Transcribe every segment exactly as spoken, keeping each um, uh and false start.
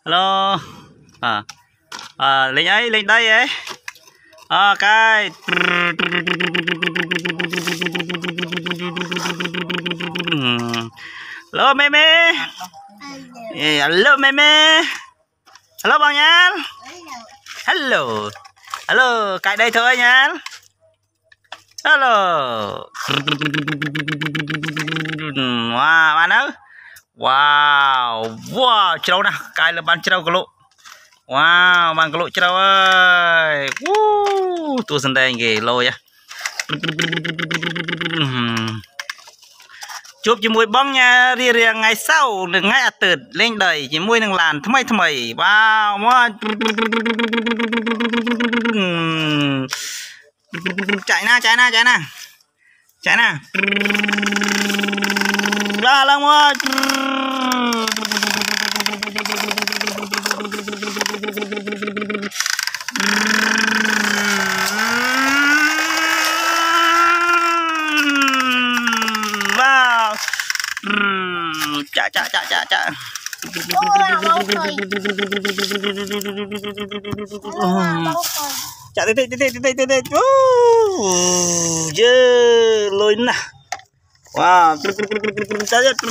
Hello. À, à lên ấy, lên đây ấy. À, cái. Hello mẹ mẹ. Hello mẹ mẹ. Hello bao nhá. Hello. Hello, cái đây thôi nhá. Hello. Wow, bạn ơi. Wow, wow, trâu nè, cái là ban trâu lộ. Wow, ban lộ trâu ơi. Woo, tôi sân đây ghê lôi á. Chụp cho mùi bóng nha, ria ria ngày sau, đừng ngay à tượt, lên đời, chỉ mùi đừng làn, thầm mây thầm mây. Wow, wow. Chạy na, chạy na, chạy na. Chạy na. Ra lăng quá. Wow. Chạy chạy chạy chạy chạy. Chạy đi đi đi đi đi đi. Dơ lôi nè. Wow. Chạy chạy.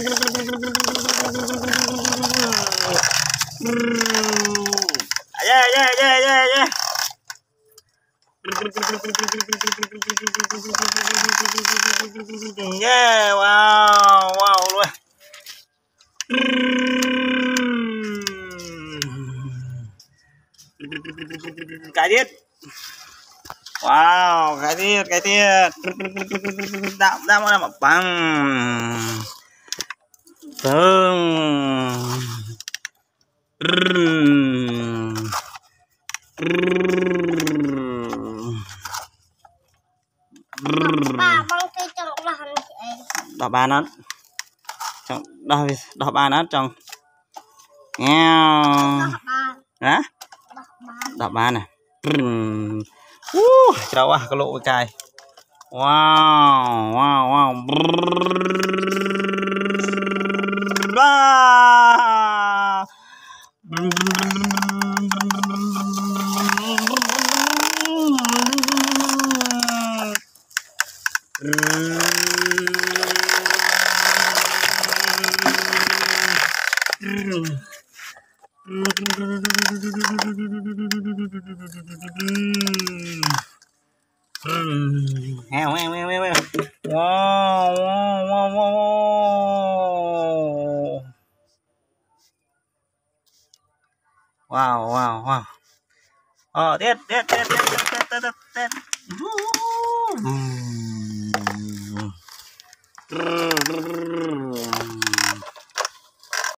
Yeah yeah yeah yeah yeah. Yeah, wow, wow luôn. Cái tiết. Wow, cái tiết, cái tiết. Đạo đạo mà làm bằng. Vâng. Ba băng cây trồng là hành đọc ba nó trong đọc đọc ba nó trong nghe hả đọc ba này uh cháu à có lộ cài wow wow wow heo heo heo heo wow wow wow wow wow wow ờ tiếp tiếp tiếp tiếp tiếp tiếp tiếp tiếp